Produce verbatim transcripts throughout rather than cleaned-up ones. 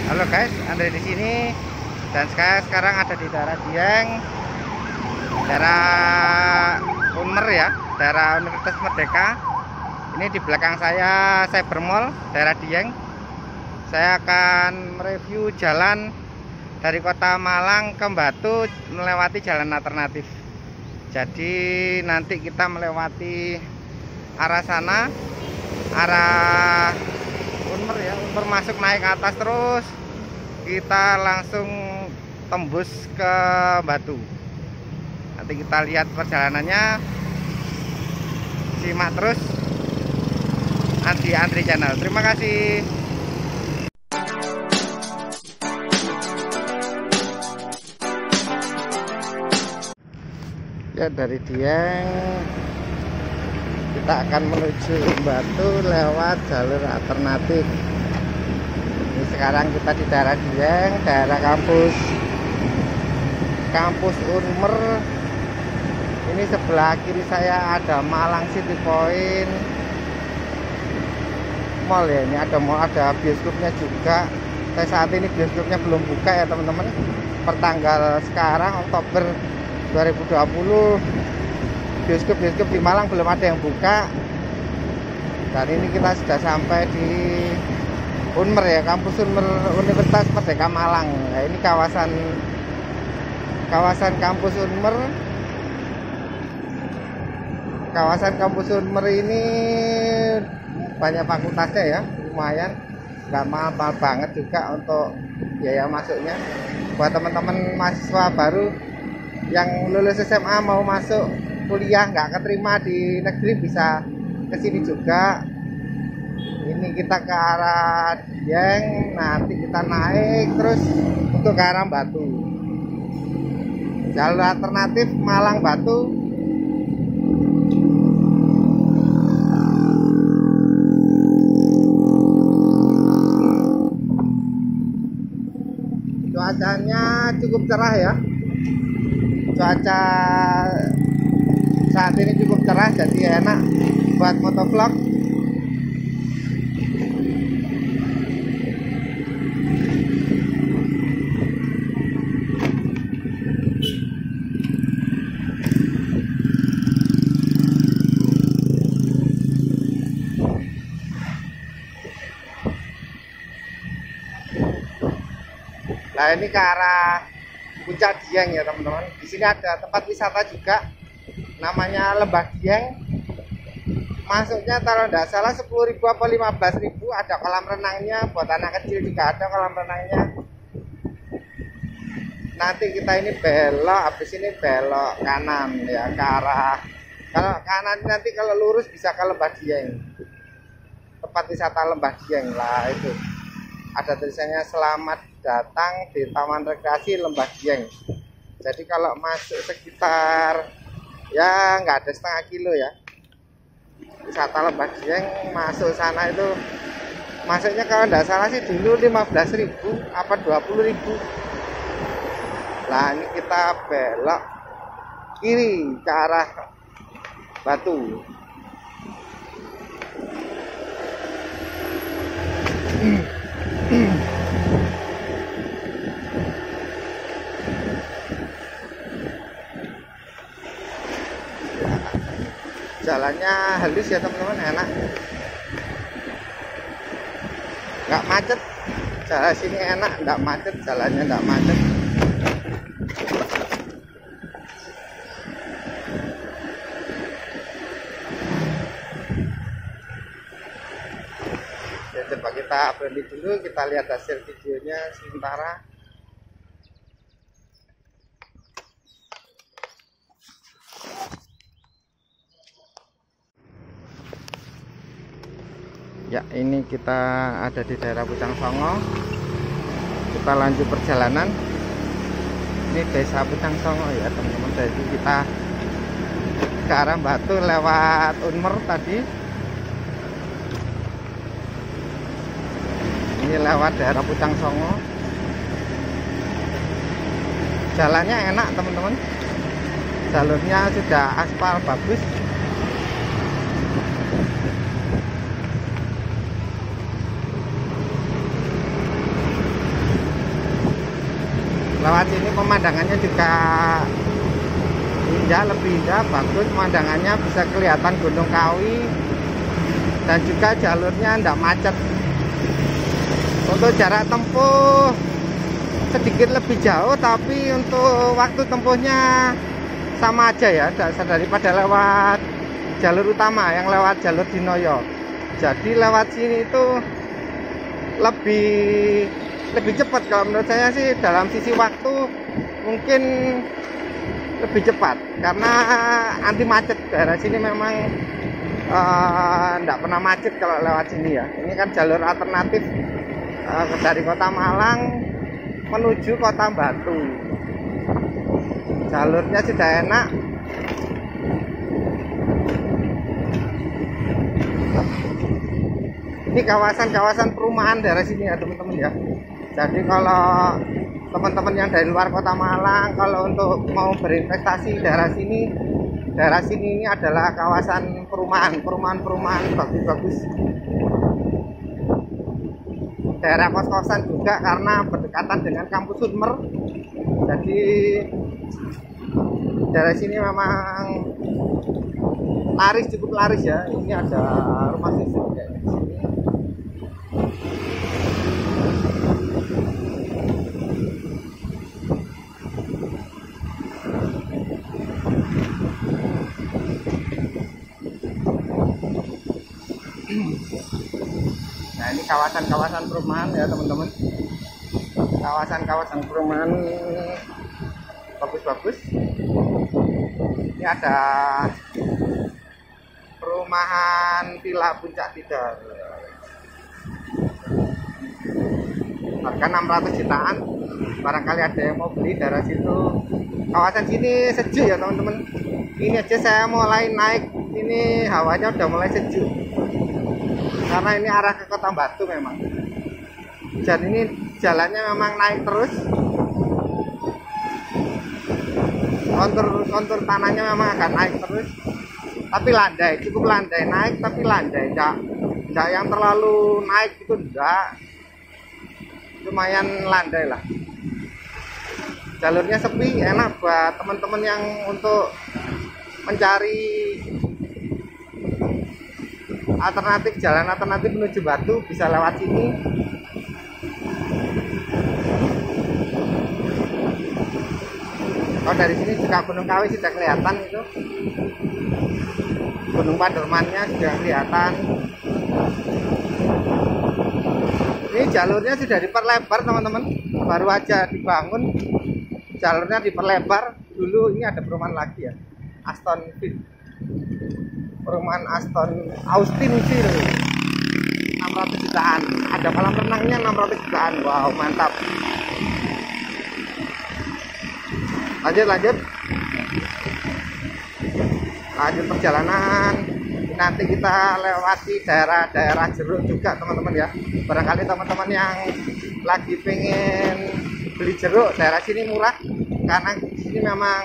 Halo guys, Andre di sini dan saya sekarang ada di daerah Dieng, daerah Unmer ya, daerah Universitas Merdeka. Ini di belakang saya Cyber Mall, daerah Dieng. Saya akan mereview jalan dari Kota Malang ke Batu melewati jalan alternatif. Jadi nanti kita melewati arah sana, arah Unmer ya, Unmer masuk naik ke atas terus kita langsung tembus ke Batu. Nanti kita lihat perjalanannya, simak terus Andi Andri Channel. Terima kasih. Ya, dari Dieng kita akan menuju Batu lewat jalur alternatif. Ini sekarang kita di daerah Dieng, daerah kampus kampus Unmer. Ini sebelah kiri saya ada Malang City Point Mall ya. Ini ada mall, ada bioskopnya juga. Saya saat ini bioskopnya belum buka ya teman-teman. Pertanggal sekarang Oktober dua ribu dua puluh, bioskop-bioskop di Malang belum ada yang buka. Dan ini kita sudah sampai di Unmer ya, kampus Unmer Universitas Merdeka Malang. Nah, ini kawasan kawasan kampus Unmer. Kawasan kampus Unmer ini banyak fakultasnya ya, lumayan, nggak mahal banget juga untuk biaya masuknya. Buat teman-teman mahasiswa baru yang lulus S M A mau masuk kuliah nggak keterima di negeri bisa kesini juga. Ini kita ke arah Dieng, nanti kita naik terus untuk ke arah Batu. Jalur alternatif Malang Batu. Cuacanya cukup cerah ya. Cuaca saat ini cukup cerah, jadi enak buat motovlog. Nah, ini ke arah Puncak Dieng ya teman-teman. Di sini ada tempat wisata juga, namanya Lembah Dieng. Masuknya kalau tidak salah sepuluh ribu atau lima belas ribu. Ada kolam renangnya, buat anak kecil juga ada kolam renangnya. Nanti kita ini belok, habis ini belok kanan ya ke arah. Kalau kanan nanti kalau lurus bisa ke Lembah Dieng. Tempat wisata Lembah Dieng lah itu. Ada tulisannya selamat datang di Taman Rekreasi Lembah Dieng. Jadi kalau masuk sekitar ya nggak ada setengah kilo ya, wisata Lembah Dieng masuk sana itu masuknya kalau nggak salah sih dulu lima belas ribu apa dua puluh ribu. Nah, ini kita belok kiri ke arah Batu. Jalannya halus ya teman-teman, enak, nggak macet. Jalan sini enak, nggak macet, jalannya nggak macet. Ya, coba kita berhenti dulu, kita lihat hasil videonya sementara. Ya, ini kita ada di daerah Pucang Songo. Kita lanjut perjalanan. Ini desa Pucang Songo ya teman-teman. Jadi kita ke arah Batu lewat Unmer tadi. Ini lewat daerah Pucang Songo. Jalannya enak teman-teman. Jalurnya sudah aspal bagus. Lewat sini pemandangannya juga indah, lebih indah, bagus pemandangannya, bisa kelihatan Gunung Kawi dan juga jalurnya tidak macet. Untuk jarak tempuh sedikit lebih jauh, tapi untuk waktu tempuhnya sama aja ya, daripada lewat jalur utama yang lewat jalur Dinoyo. Jadi lewat sini itu lebih lebih cepat kalau menurut saya sih, dalam sisi waktu mungkin lebih cepat karena anti macet. Daerah sini memang tidak uh, pernah macet kalau lewat sini ya. Ini kan jalur alternatif uh, dari Kota Malang menuju Kota Batu. Jalurnya sudah enak. Ini kawasan-kawasan perumahan daerah sini ya teman-teman ya. Jadi kalau teman-teman yang dari luar Kota Malang, kalau untuk mau berinvestasi daerah sini, daerah sini ini adalah kawasan perumahan, perumahan-perumahan bagus-bagus. Daerah kos-kosan juga karena berdekatan dengan kampus Unmer. Jadi daerah sini memang laris, cukup laris ya. Ini ada rumah susun kayak di sini. Nah, ini kawasan-kawasan perumahan ya teman-teman. Kawasan-kawasan perumahan bagus-bagus. Ini ada perumahan Villa Puncak Tidar. Harga enam ratus jutaan. Barangkali ada yang mau beli daerah situ. Kawasan sini sejuk ya teman-teman. Ini aja saya mulai naik, ini hawanya udah mulai sejuk. Karena ini arah ke Kota Batu memang. Dan ini jalannya memang naik terus. Kontur-kontur tanahnya memang akan naik terus. Tapi landai, cukup landai, naik tapi landai. Enggak, enggak yang terlalu naik itu enggak. Lumayan landai lah. Jalurnya sepi, enak buat teman-teman yang untuk mencari alternatif, jalan alternatif menuju Batu, bisa lewat sini. Kalau dari sini juga Gunung Kawi sudah kelihatan itu. Gunung Padermannya sudah kelihatan. Ini jalurnya sudah diperlebar teman-teman, baru aja dibangun. Jalurnya diperlebar. Dulu ini ada perumahan lagi ya, Aston Ville. Perumahan Aston Austinville, enam ratus jutaan. Ada kolam renangnya enam ratus jutaan. Wow, mantap. Lanjut lanjut. Lanjut perjalanan. Nanti kita lewati daerah-daerah jeruk juga teman-teman ya. Barangkali teman-teman yang lagi pengen beli jeruk, daerah sini murah karena di sini memang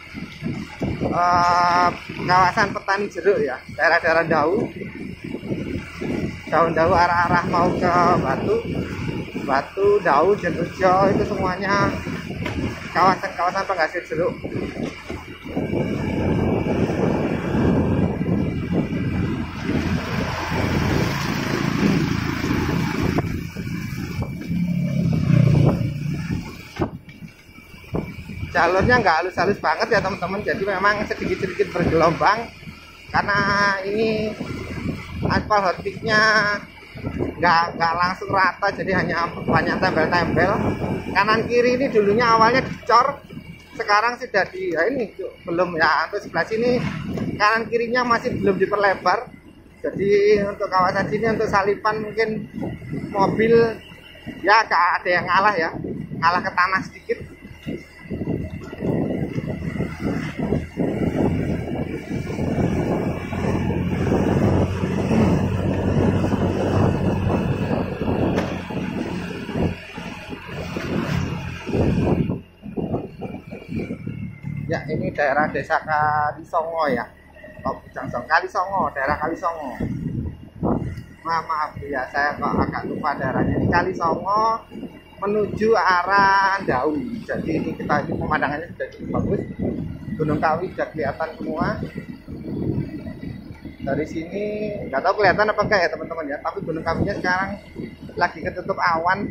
Uh, kawasan petani jeruk ya, daerah-daerah Dau, daun-daun arah-arah mau ke Batu, Batu, Dau, Jenrejo, itu semuanya kawasan-kawasan penghasil jeruk. Jalurnya nggak halus-halus banget ya teman-teman, jadi memang sedikit-sedikit bergelombang karena ini aspal hotfixnya nggak nggak langsung rata, jadi hanya banyak tempel-tempel. Kanan kiri ini dulunya awalnya dicor, sekarang sudah di ya ini belum ya. Untuk sebelah sini kanan kirinya masih belum diperlebar, jadi untuk kawasan sini untuk salipan mungkin mobil ya agak ada yang ngalah ya, ngalah ke tanah sedikit. Ya, ini daerah desa Kalisongo ya. Oh, Jangsong Kalisongo, daerah Kalisongo. Maaf, maaf ya, saya kok agak lupa daerahnya. Ini Kalisongo, menuju arah Ndawi. Jadi ini kita ini pemandangannya sudah cukup bagus. Gunung Kawi sudah kelihatan semua. Dari sini nggak tahu kelihatan apa enggak ya teman-teman ya, tapi Gunung Kawinya sekarang lagi ketutup awan.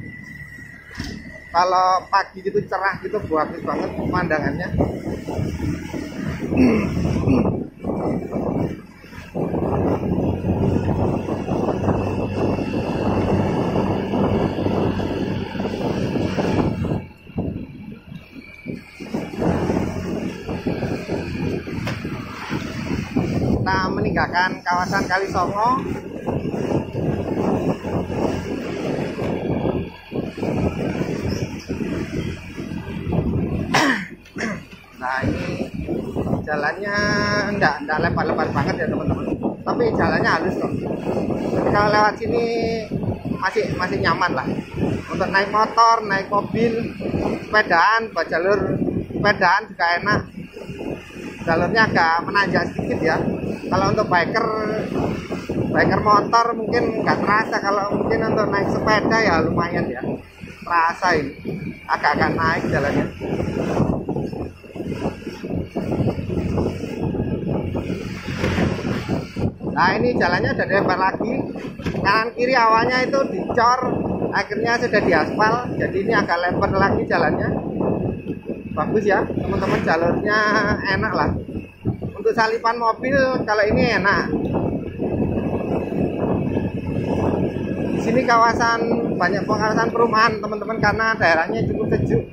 Kalau pagi gitu cerah gitu bagus banget pemandangannya. Kita meninggalkan kawasan Kalisongo. Nah ini jalannya enggak enggak lebar-lebar banget ya teman-teman, tapi jalannya halus kok. Jadi kalau lewat sini masih masih nyaman lah untuk naik motor, naik mobil, sepedaan, buat jalur sepedaan juga enak. Jalurnya agak menanjak sedikit ya. Kalau untuk biker biker motor mungkin nggak terasa, kalau mungkin untuk naik sepeda ya lumayan ya, terasa ini agak-agak naik jalannya. Nah ini jalannya udah lebar lagi, kanan kiri awalnya itu dicor, akhirnya sudah diaspal, jadi ini agak lebar lagi jalannya. Bagus ya teman-teman, jalurnya enak lah untuk salipan mobil. Kalau ini enak. Di sini kawasan banyak kawasan perumahan teman-teman, karena daerahnya cukup sejuk.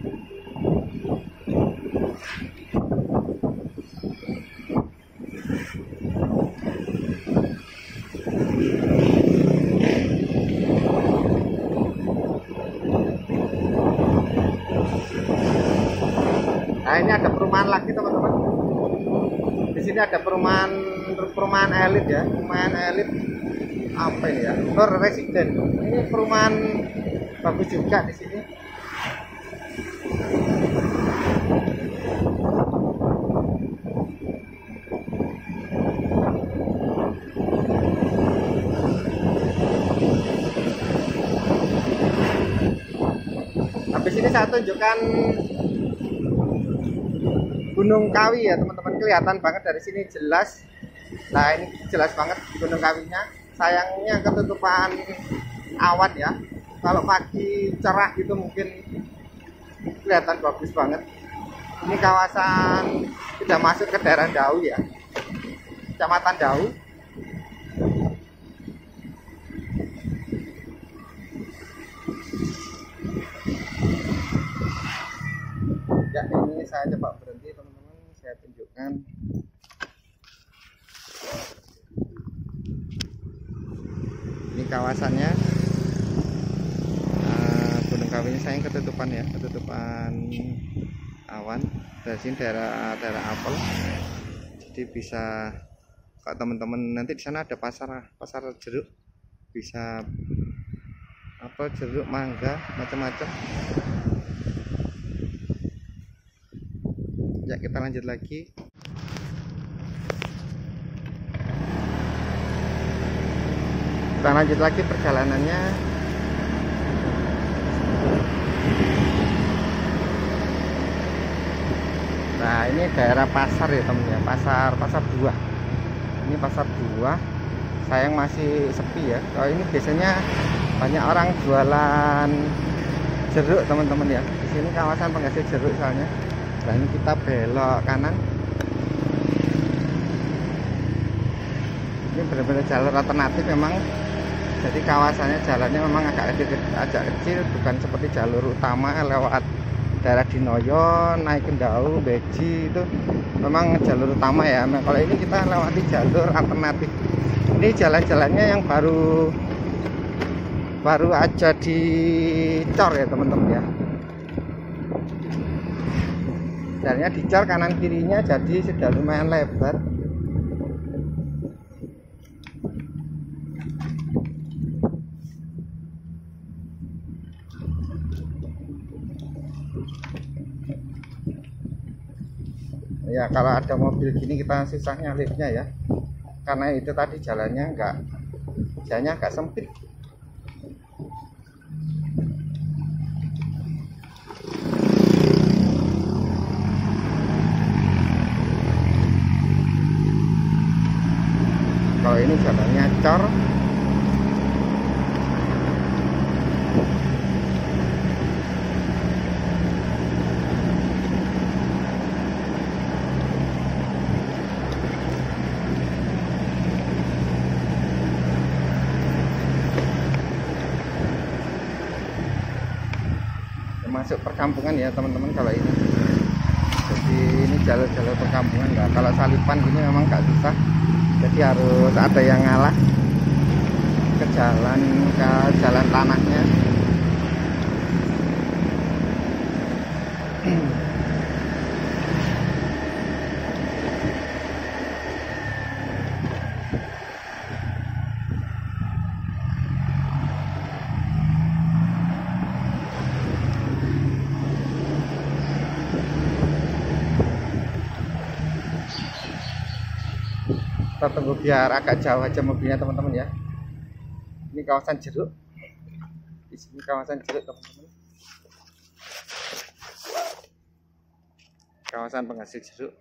Nah ini ada perumahan lagi teman-teman. Di sini ada perumahan perumahan elit ya, perumahan elit apa ini ya? Nur Residen. Ini perumahan bagus juga di sini. Habis ini saya tunjukkan Gunung Kawi ya teman-teman, kelihatan banget dari sini jelas. Nah ini jelas banget Gunung Kawinya, sayangnya ketutupan awan ya. Kalau pagi cerah gitu mungkin kelihatan bagus banget. Ini kawasan sudah masuk ke daerah Ndawi ya, Kecamatan Ndawi. Ya ini saya coba berhenti teman-teman, saya tunjukkan. Ini kawasannya, uh, Gunung Kawinya sayang ketutupan ya, ketutupan awan. Dari sini daerah daerah apel, jadi bisa kalau teman-teman nanti di sana ada pasar pasar jeruk, bisa apel, jeruk, mangga, macam-macam. Ya kita lanjut lagi. Kita lanjut lagi perjalanannya. Nah ini daerah pasar ya temen ya, pasar pasar buah. Ini pasar buah, sayang masih sepi ya. Kalau ini biasanya banyak orang jualan jeruk teman-teman ya. Di sini kawasan penghasil jeruk soalnya. Nah ini kita belok kanan. Ini benar-benar jalur alternatif memang. Jadi kawasannya jalannya memang agak kecil, agak kecil, bukan seperti jalur utama lewat daerah Dinoyo, naik ke Ndau, Beji itu memang jalur utama ya. Nah, kalau ini kita lewati jalur alternatif. Ini jalan-jalannya yang baru baru aja dicor ya teman-teman ya. Jalannya dicor kanan kirinya, jadi sudah lumayan lebar. Ya kalau ada mobil gini kita susah nyalipnya ya, karena itu tadi jalannya enggak, jalannya agak sempit. Ancor. Masuk perkampungan ya teman-teman kalau ini. Jadi ini jalur-jalur perkampungan nggak. Kalau salipan gini memang nggak susah. Jadi harus ada yang ngalah ke jalan ke jalan tanahnya. Kita tunggu biar agak jauh aja mobilnya teman-teman ya. Ini kawasan jeruk. Di sini kawasan jeruk teman-teman. Kawasan penghasil jeruk.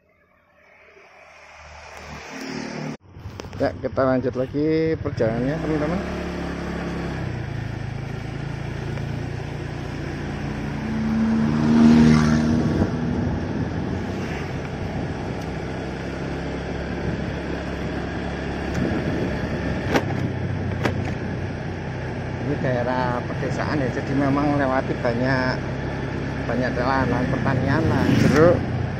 Ya, kita lanjut lagi perjalanannya teman-teman. Ini daerah pedesaan ya, jadi memang melewati banyak banyak lahan pertanian, lahan jeruk.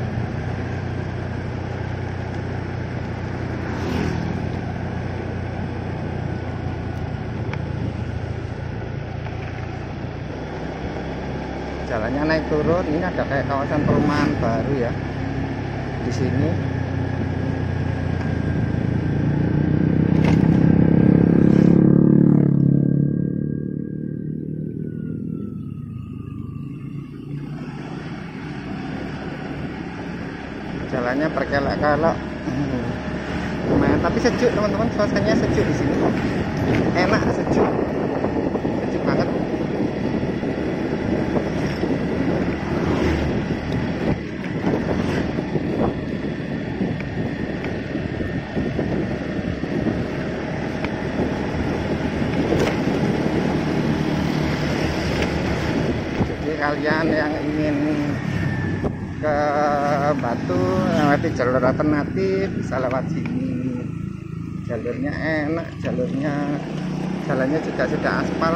Jalannya naik turun. Ini ada kayak kawasan perumahan baru ya di sini. Jalannya berkelok-kelok, lumayan tapi sejuk teman-teman, suasananya sejuk di sini, enak, sejuk, sejuk banget. Jadi kalian yang ingin ke Batu lewati jalur alternatif bisa lewat sini. Jalurnya enak, jalurnya jalannya juga sudah aspal.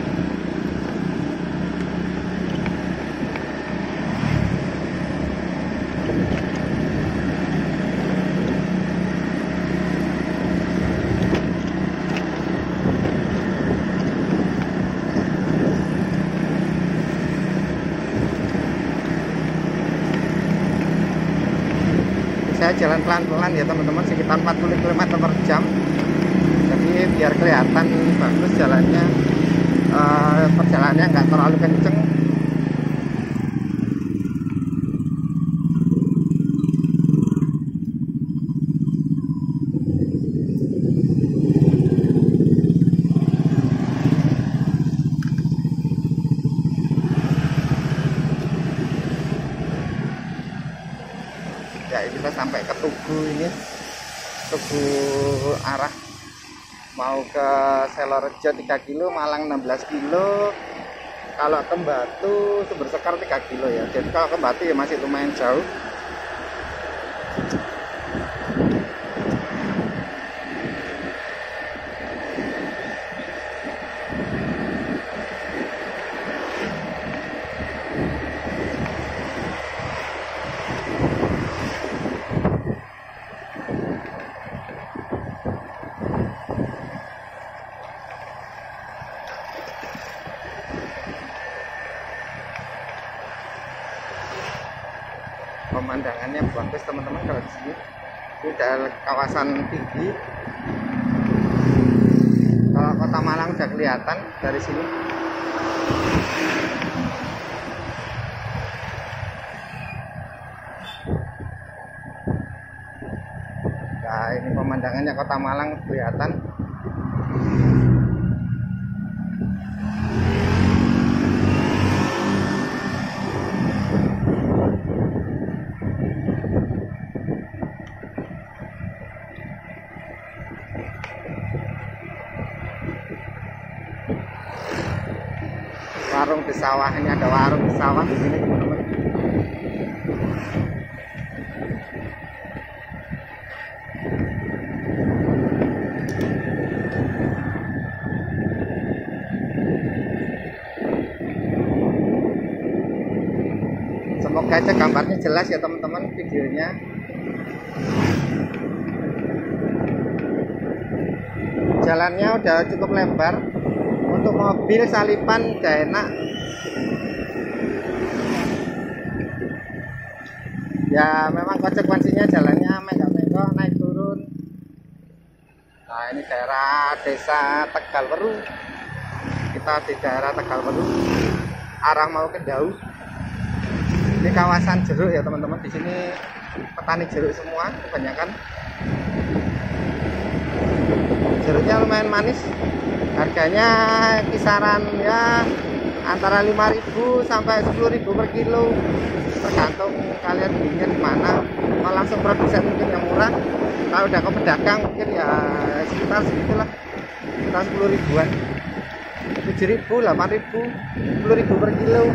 Saya jalan pelan-pelan ya teman-teman, sekitar empat puluh kilometer per jam. Jadi biar kelihatan bagus jalannya, uh, perjalanannya nggak terlalu kenceng. Ya, kita sampai ke Tugu ini, Tugu arah mau ke Selorejo tiga kilo, Malang enam belas kilo. Kalau ke Batu Sumber Sekar tiga kilo ya. Jadi kalau ke Batu ya masih lumayan jauh. Pemandangannya bagus teman-teman kalau di sini. Ini adalah kawasan tinggi. Kalau Kota Malang sudah kelihatan dari sini. Nah, ini pemandangannya Kota Malang kelihatan. warung di sawah. Ini ada warung di sawah di sini teman-teman. Semoga aja gambarnya jelas ya teman-teman, videonya. Jalannya udah cukup lebar, untuk mobil salipan udah enak. Ya memang konsekuensinya jalannya megak-megok, naik turun. Nah ini daerah desa Tegalweru. Kita di daerah Tegalweru, arah mau ke Dau. Ini kawasan jeruk ya teman-teman. Di sini petani jeruk semua kebanyakan. Jeruknya lumayan manis. Harganya kisaran ya antara lima ribu sampai sepuluh ribu per kilo. Tergantung kalian belinya di mana. Kalau langsung produsen mungkin yang murah. Kalau udah ke pedagang mungkin ya sekitar segitulah. Sekitar sepuluh ribuan. tujuh ribu, delapan ribu, sepuluh ribu per kilo.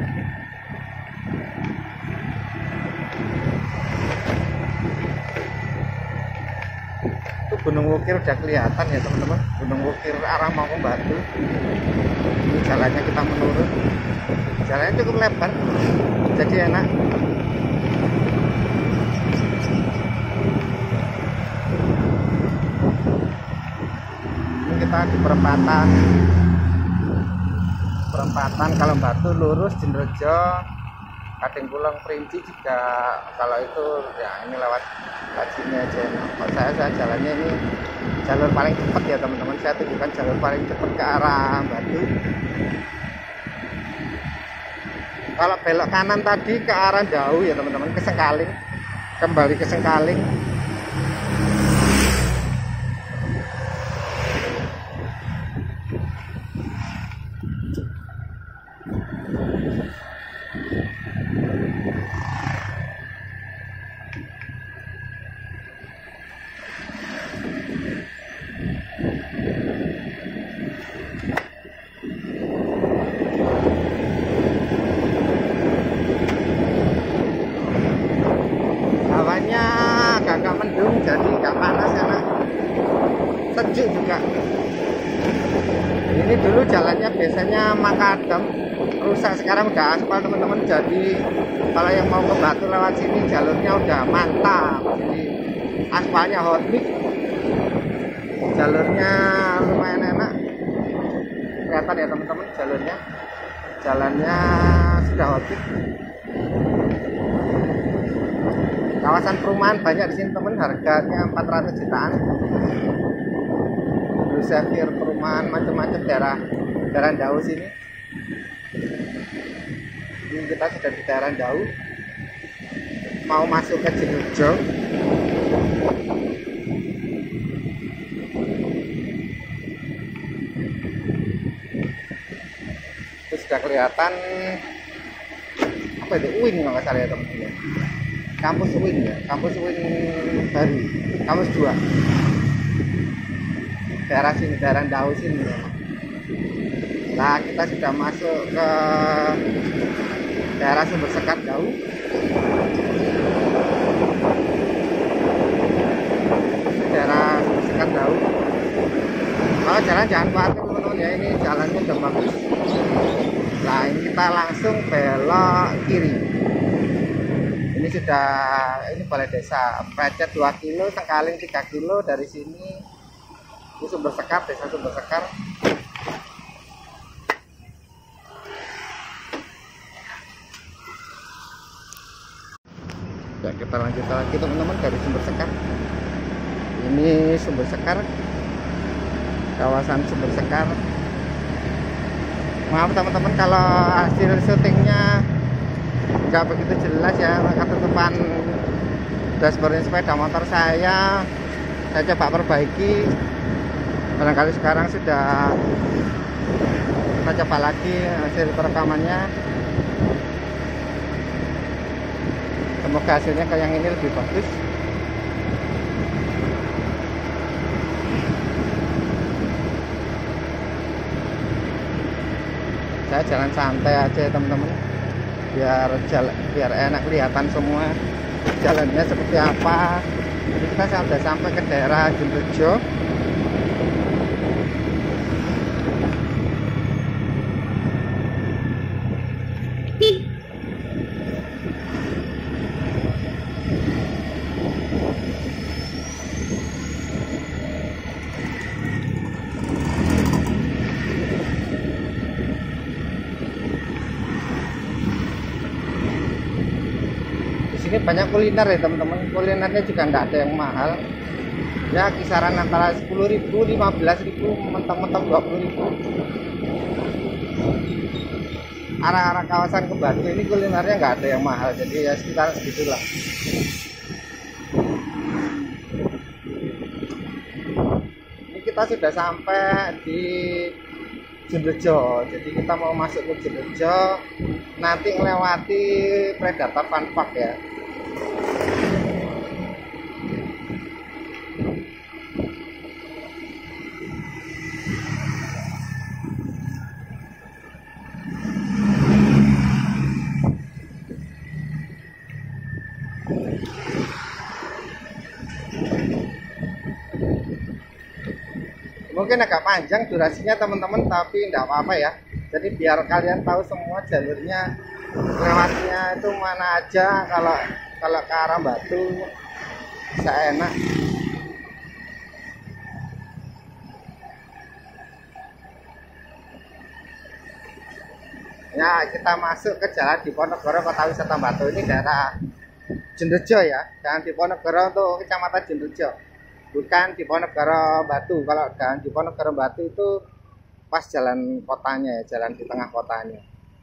Gunung Wukir udah kelihatan ya teman-teman. Gunung Wukir arah Mangkumbatu. Ini jalannya kita menurun. Jalannya cukup lebar, jadi enak. Ini kita di perempatan. Perempatan kalau Batu lurus Jenrejo, Kading Kulon Perinci juga. Kalau itu ya ini lewat sini aja. Kalau saya, saya jalannya ini jalur paling cepat ya teman-teman. Saya tunjukkan jalur paling cepat ke arah Batu. Kalau belok kanan tadi ke arah Dau ya teman-teman, ke Sengkaling, kembali ke Sengkaling. Agak mendung jadi nggak panas karena sejuk juga. Ini dulu jalannya biasanya makadam, rusak, sekarang udah aspal teman-teman. Jadi kalau yang mau ke Batu lewat sini jalurnya udah mantap, jadi aspalnya hot mix, jalurnya lumayan enak. Kelihatan ya teman-teman jalurnya, jalannya sudah hot mix. Kawasan perumahan banyak di sini teman, harganya empat ratus jutaan. Lusevir perumahan macam-macam daerah daerah Dau sini. Ini kita sudah di daerah Dau, mau masuk ke Jenrejo. Itu sudah kelihatan apa itu, U I N kalau nggak salah ya teman-teman. Kampus U I N ya, kampus U I N baru, kampus dua. Daerah sini, daerah Dau sini. Nah, kita sudah masuk ke daerah Sumber Sekar Dau. Daerah Sumber Sekar Dau. Kalau jalan jangan khawatir teman-teman ya, ini jalannya udah bagus. Nah, ini kita langsung belok kiri. Ini sudah, ini balai desa, Pecet dua kilo, Sengkaling tiga kilo dari sini. Ini Sumber Sekar, desa Sumber Sekar. Ya, kita lanjut lagi teman-teman dari Sumber Sekar. Ini Sumber Sekar, kawasan Sumber Sekar. Maaf teman-teman kalau hasil syutingnya nggak begitu jelas ya, maka tutupan dashboardnya sepeda motor saya saya coba perbaiki. Barangkali sekarang sudah kita coba lagi hasil perekamannya, semoga hasilnya kayak yang ini lebih bagus. saya jalan santai aja teman-teman, biar jalan biar enak kelihatan semua jalannya seperti apa. Jadi kita sudah sampai ke daerah Jemrejo. Ini banyak kuliner ya teman-teman, kulinernya juga nggak ada yang mahal ya, kisaran antara sepuluh ribu, lima belas ribu, mentok-mentok dua puluh ribu. Arah-arah kawasan Kebatu ini kulinernya nggak ada yang mahal, jadi ya sekitar segitulah. Ini kita sudah sampai di Jemrejo, jadi kita mau masuk ke Jemrejo, nanti melewati Predator Fun Park ya. Mungkin agak panjang durasinya teman-teman, tapi enggak apa-apa ya. Jadi biar kalian tahu semua jalurnya, lewatnya itu mana aja. Kalau kalau ke arah Batu bisa enak. Ya, kita masuk ke jalan Diponegoro, Kota Wisata Batu. Ini daerah Jemrejo ya. Jalan Diponegoro untuk Kecamatan Jemrejo, bukan Diponegoro Batu. Kalau jalan Diponegoro Batu itu pas jalan kotanya ya, jalan di tengah kotanya.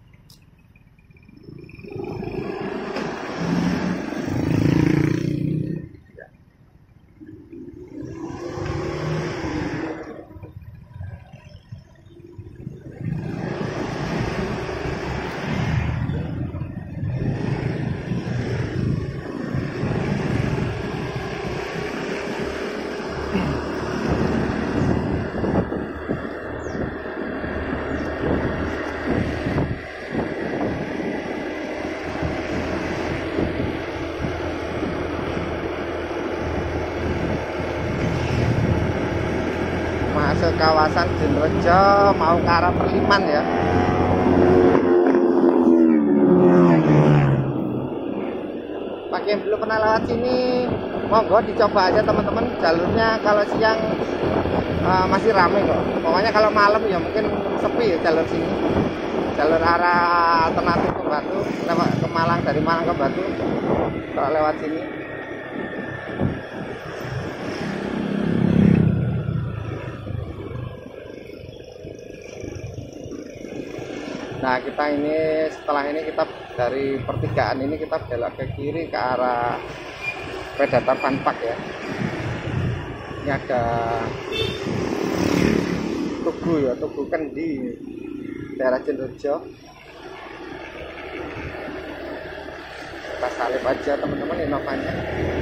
Masuk kawasan Jemrejo mau ke arah Perliman ya. Bagi yang belum pernah lewat sini, monggo dicoba aja teman-teman. Jalurnya kalau siang uh, masih ramai kok. Pokoknya kalau malam ya mungkin sepi ya jalur sini. Jalur arah alternatif ke Batu, lewat ke Malang, dari Malang ke Batu kalau lewat sini. Nah, kita ini setelah ini kita dari pertigaan ini kita belok ke kiri ke arah Predator Fun Park ya. Ini ada Tugu ya, Tugu kan di daerah Jemrejo. Kita salip aja teman-teman Innovanya.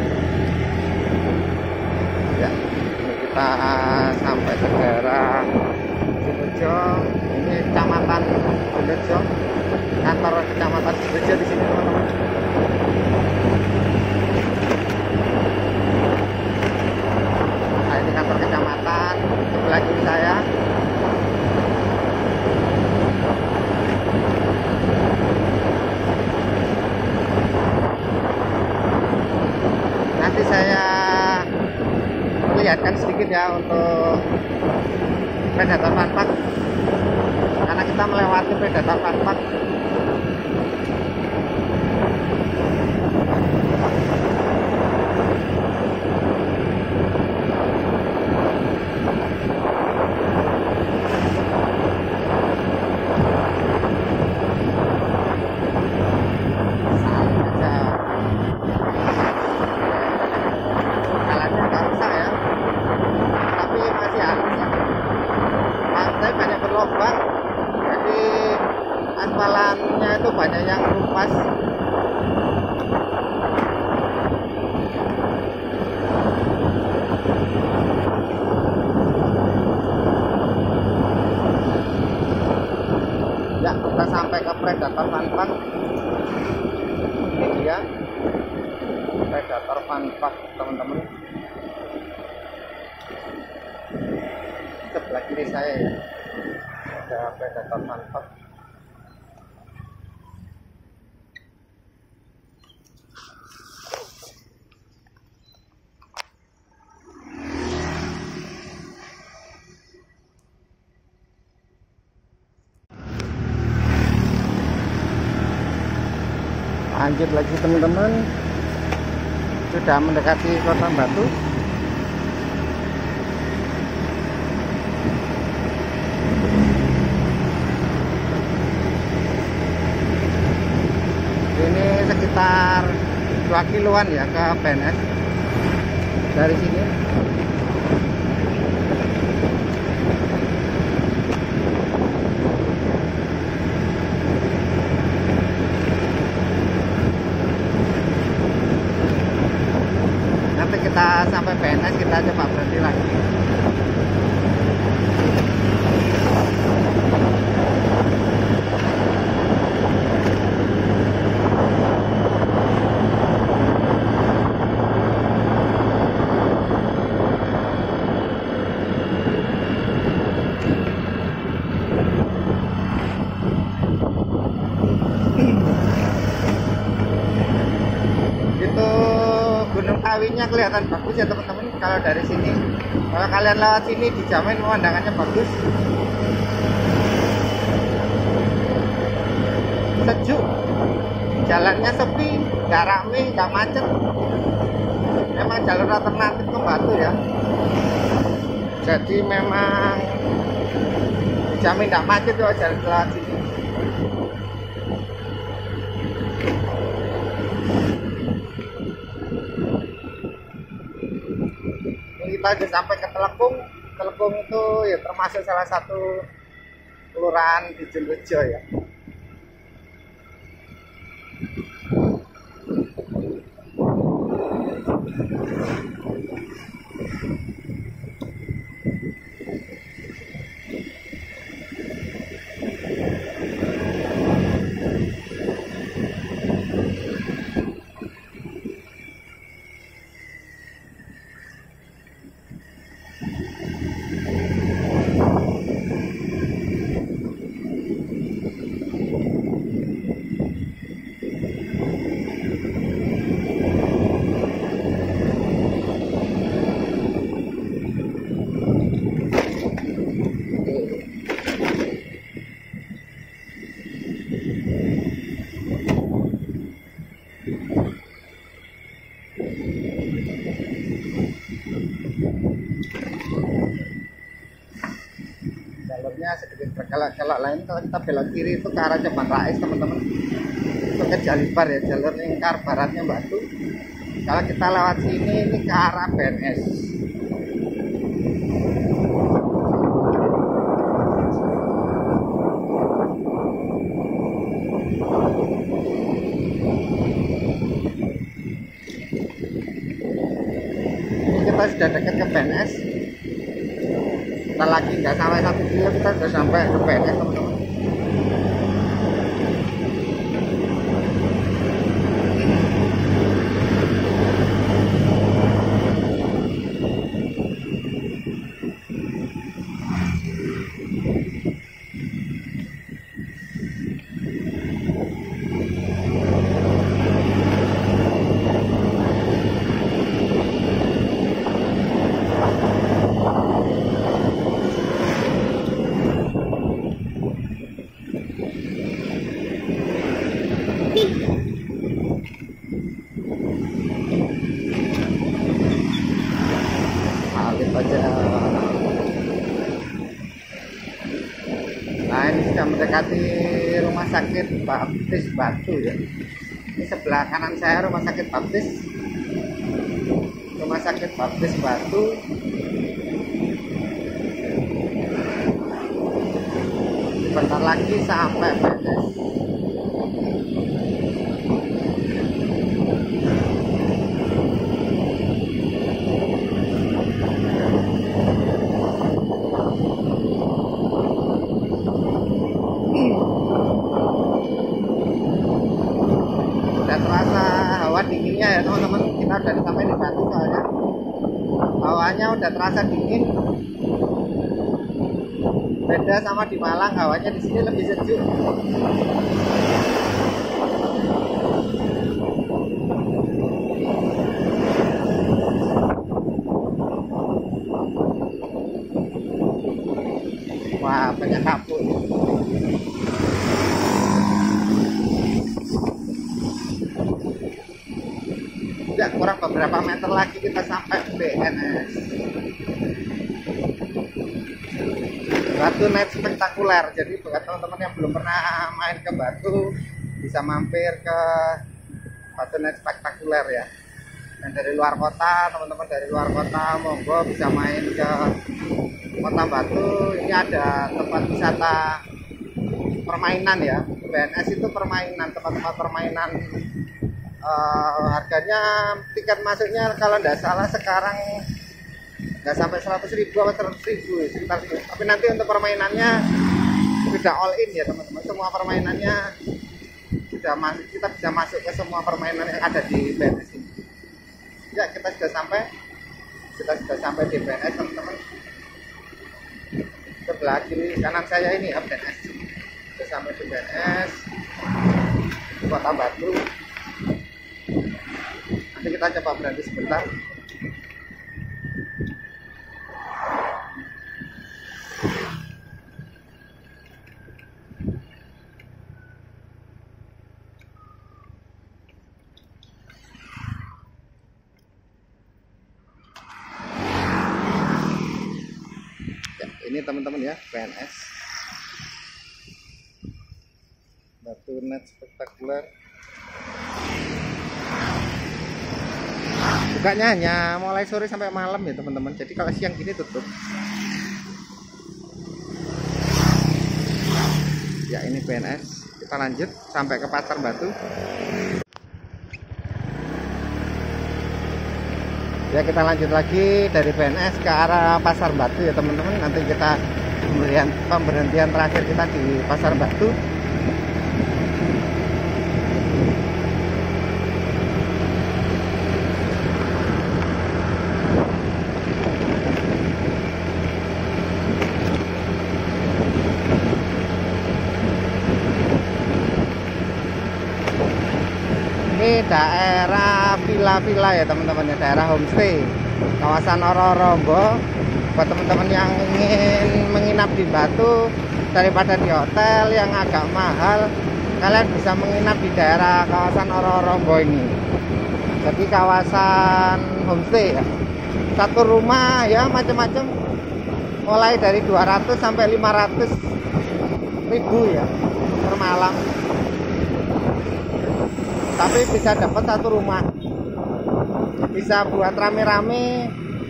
Ya, ini kita sampai ke daerah Jemrejo. Ini kecamatan Jemrejo, kantor kecamatan Jemrejo di sini teman-teman. Nah, ini kantor kecamatan sebelah kiri saya. Nanti saya lihatkan sedikit ya untuk Predator Fun Park, karena kita melewati Predator Fun Park. Aspalannya itu banyak yang lumpas. Ya, kita sampai ke Predator Fun Park. Ini dia Predator Fun Park, teman-teman. Sebelah kiri saya ya, ada Predator Fun Park. Lanjut lagi teman-teman, sudah mendekati Kota Batu. Ini sekitar dua kiloan ya ke B N S dari sini. Kita sampai B N S, kita coba berhenti lagi. Gunung Kawinnya kelihatan bagus ya teman-teman kalau dari sini. Kalau kalian lewat sini dijamin pemandangannya bagus, sejuk, jalannya sepi, nggak rame, nggak macet. Memang jalur alternatif ke Batu ya, jadi memang dijamin nggak macet kalau jalan lewat sini. Kita sudah sampai ke Telekung. Telekung itu ya termasuk salah satu kelurahan di Jenrejo ya. Jalurnya sedikit berkelak-kelak lain. Kalau kita belok kiri itu ke arah Ceban Rais teman-teman, itu ke Jalibar ya, jalur lingkar baratnya Batu. Kalau kita lewat sini ini ke arah B N S. Ini kita sudah dekat ke B N S. Kita lagi nggak sampai satu kilo kita sudah sampai ke B N S teman-teman. Aja. Nah ini sudah mendekati Rumah Sakit Baptis Batu ya. Ini sebelah kanan saya Rumah Sakit Baptis, Rumah Sakit Baptis Batu. Bentar lagi sampai B N S. terasa hawa dinginnya ya teman-teman. Kita udah sampai di Batu soalnya hawanya udah terasa dingin. Beda sama di Malang, hawanya di sini lebih sejuk. Wah, banyak kabut. Ya, kurang beberapa meter lagi kita sampai B N S. Batu Night spektakuler. Jadi buat teman-teman yang belum pernah main ke Batu, bisa mampir ke Batu Night spektakuler ya. Dan dari luar kota, teman-teman dari luar kota monggo bisa main ke Kota Batu. Ini ada tempat wisata permainan ya. B N S itu permainan, tempat-tempat permainan. Uh, harganya tiket masuknya kalau tidak salah sekarang nggak sampai seratus ribu atau seratus ribu sekitar itu. Tapi nanti untuk permainannya sudah all in ya teman-teman. Semua permainannya sudah masuk, kita bisa masuk ke semua permainan yang ada di B N S ini. Ya, kita sudah sampai, kita sudah sampai di B N S teman-teman. Sebelah kiri kanan saya ini ya B N S. Sudah sampai di B N S Kota Batu. Nanti kita coba berhenti sebentar. Ya, ini teman-teman ya B N S Batu Night spektakuler. Bukanya hanya mulai sore sampai malam ya teman-teman. Jadi kalau siang gini tutup. Ya, ini B N S. Kita lanjut sampai ke Pasar Batu. Ya, kita lanjut lagi dari B N S ke arah Pasar Batu ya teman-teman. Nanti kita pemberian pemberhentian terakhir kita di Pasar Batu. Ini daerah villa-villa ya teman-teman ya, daerah homestay kawasan Ororombo. Buat teman-teman yang ingin menginap di Batu daripada di hotel yang agak mahal, kalian bisa menginap di daerah kawasan Ororombo ini. Jadi kawasan homestay ya, satu rumah ya macam-macam, mulai dari dua ratus sampai lima ratus ribu ya per malam. Tapi bisa dapat satu rumah, bisa buat rame-rame.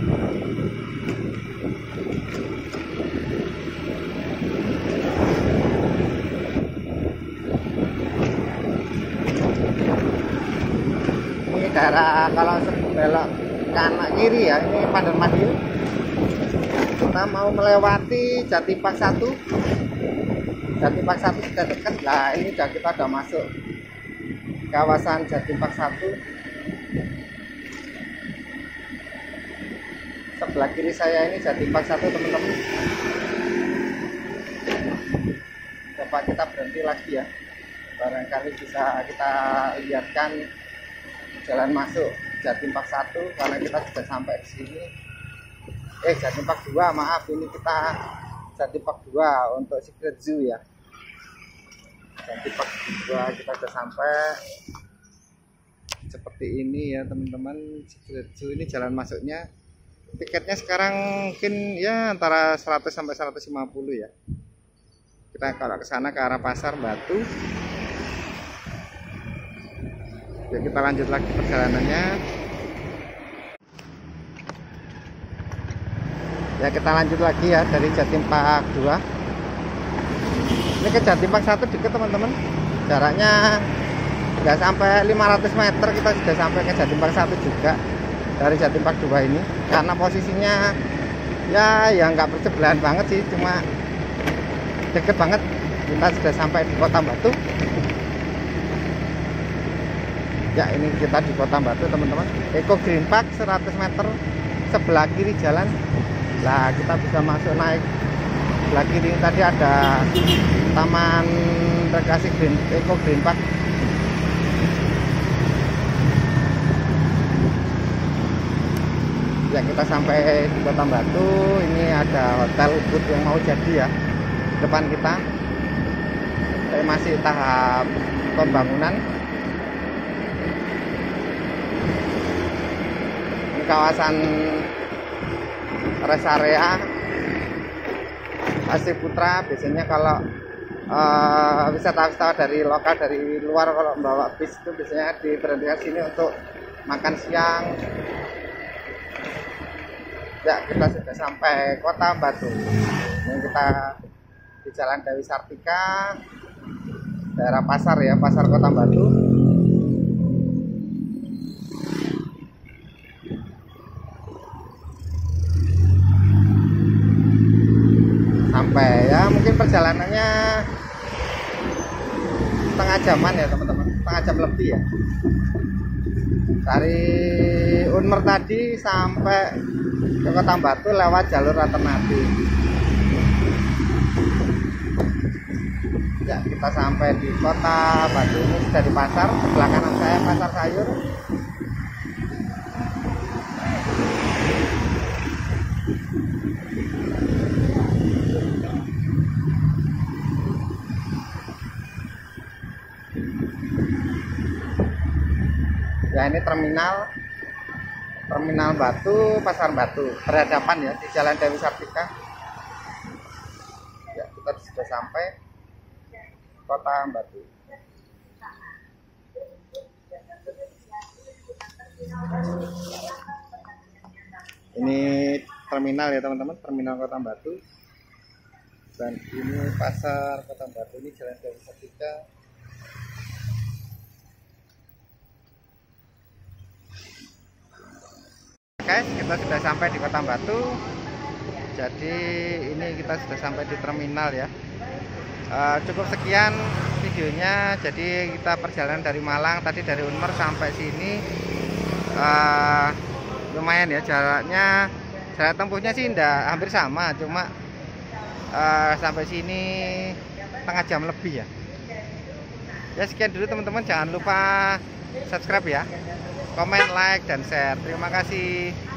Ini daerah kalau belok kanan kiri ya, ini Pandan Mahil. Kita mau melewati Jatipak satu. Jatipak satu sudah dekat lah. Ini udah kita udah masuk kawasan Jatipak satu. Sebelah kiri saya ini Jatipak satu teman-teman. Coba kita berhenti lagi ya, barangkali bisa kita lihatkan jalan masuk Jatipak satu karena kita sudah sampai di sini. Eh Jatipak dua, maaf, ini kita Jatipak dua untuk Secret Zoo ya. Jatipak dua kita sudah sampai. Seperti ini ya teman-teman, Secret Zoo ini jalan masuknya. Tiketnya sekarang mungkin ya antara seratus sampai seratus lima puluh ya. Kita kalau ke sana ke arah Pasar Batu. Ya, kita lanjut lagi perjalanannya. Ya, kita lanjut lagi ya dari Jatipak dua. Ini ke Jatipak satu dekat teman-teman. Jaraknya nggak sampai lima ratus meter kita sudah sampai ke Jatipak satu juga dari Jatipak dua ini. Karena posisinya ya ya nggak bersebelahan banget sih, cuma deket banget. Kita sudah sampai di Kota Batu. Ya, ini kita di Kota Batu teman-teman. Eco Green Park seratus meter sebelah kiri jalan. Nah, kita bisa masuk naik sebelah kiri. Tadi ada Taman Rekreasi Green Eco Green Park. Ya, kita sampai di Kota Batu. Ini ada Hotel Ubud yang mau jadi ya depan kita. Tapi masih tahap pembangunan. Kawasan rest area Asri Putra. Biasanya kalau uh, wisata-wisata dari lokal dari luar kalau membawa bis itu biasanya diberhentikan sini untuk makan siang. Ya, kita sudah sampai Kota Batu. Ini kita di Jalan Dewi Sartika, daerah pasar ya, pasar Kota Batu. Sampai ya, mungkin perjalanannya setengah jaman ya teman-teman, setengah jam lebih ya. Dari Unmer tadi sampai ke Kota Batu lewat jalur alternatif. Ya, kita sampai di Kota Batu. Ini sudah di pasar, sebelah kanan saya pasar sayur. Ya, ini terminal Terminal Batu, Pasar Batu, berhadapan ya di Jalan Dewi Sartika. Ya, kita sudah sampai Kota Batu. Ini terminal ya teman-teman, terminal Kota Batu. Dan ini pasar Kota Batu, ini Jalan Dewi Sartika. Guys, kita sudah sampai di Kota Batu. Jadi ini kita sudah sampai di terminal ya. Uh, cukup sekian videonya. Jadi kita perjalanan dari Malang tadi, dari Unmer sampai sini uh, lumayan ya jaraknya. Jarak tempuhnya sih enggak, hampir sama, cuma uh, sampai sini setengah jam lebih ya. Ya, sekian dulu teman-teman. Jangan lupa subscribe ya, komen, like, dan share. Terima kasih.